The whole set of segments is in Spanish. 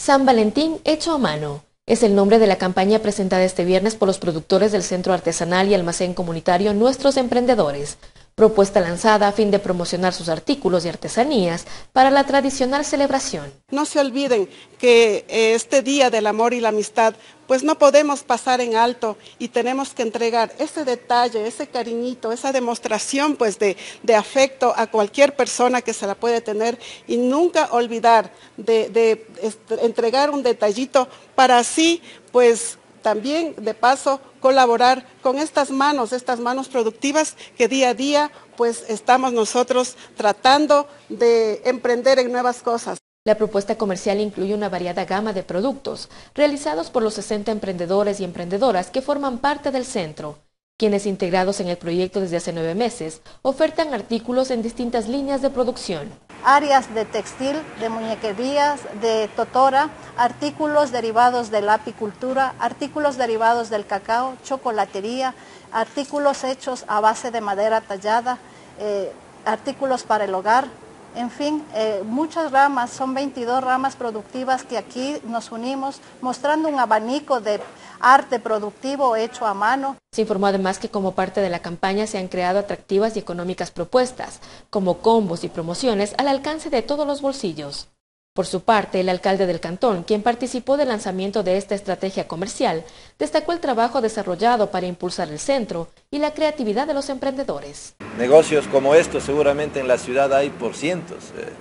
San Valentín hecho a mano es el nombre de la campaña presentada este viernes por los productores del Centro Artesanal y Almacén Comunitario Nuestros Emprendedores, propuesta lanzada a fin de promocionar sus artículos y artesanías para la tradicional celebración. No se olviden que este Día del Amor y la Amistad, pues no podemos pasar en alto y tenemos que entregar ese detalle, ese cariñito, esa demostración pues de afecto a cualquier persona que se la puede tener y nunca olvidar de entregar un detallito para así pues también de paso colaborar con estas manos productivas que día a día pues estamos nosotros tratando de emprender en nuevas cosas. La propuesta comercial incluye una variada gama de productos realizados por los 60 emprendedores y emprendedoras que forman parte del centro, quienes integrados en el proyecto desde hace 9 meses ofertan artículos en distintas líneas de producción. Áreas de textil, de muñequerías, de totora, artículos derivados de la apicultura, artículos derivados del cacao, chocolatería, artículos hechos a base de madera tallada, artículos para el hogar. En fin, muchas ramas, son 22 ramas productivas que aquí nos unimos, mostrando un abanico de arte productivo hecho a mano. Se informó además que como parte de la campaña se han creado atractivas y económicas propuestas, como combos y promociones al alcance de todos los bolsillos. Por su parte, el alcalde del cantón, quien participó del lanzamiento de esta estrategia comercial, destacó el trabajo desarrollado para impulsar el centro y la creatividad de los emprendedores. Negocios como estos seguramente en la ciudad hay por cientos,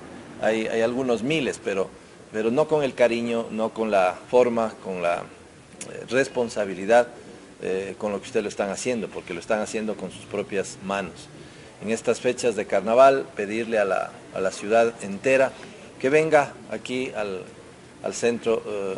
hay algunos miles, pero no con el cariño, no con la forma, con la responsabilidad con lo que ustedes lo están haciendo, porque lo están haciendo con sus propias manos. En estas fechas de carnaval, pedirle a la ciudad entera que venga aquí al centro,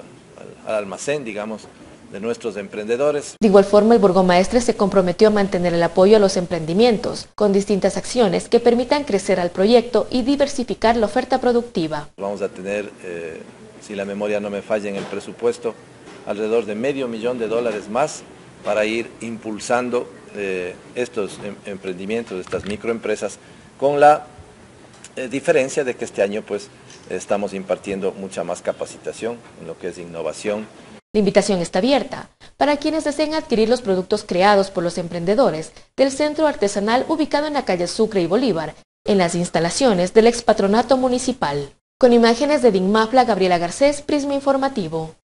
al almacén, digamos, de nuestros emprendedores. De igual forma, el burgomaestre se comprometió a mantener el apoyo a los emprendimientos, con distintas acciones que permitan crecer al proyecto y diversificar la oferta productiva. Vamos a tener, si la memoria no me falla en el presupuesto, alrededor de $500,000 más para ir impulsando estos emprendimientos, estas microempresas, con la diferencia de que este año pues estamos impartiendo mucha más capacitación en lo que es innovación. La invitación está abierta para quienes deseen adquirir los productos creados por los emprendedores del centro artesanal ubicado en la calle Sucre y Bolívar, en las instalaciones del expatronato municipal. Con imágenes de Dinmafla, Gabriela Garcés, Prisma Informativo.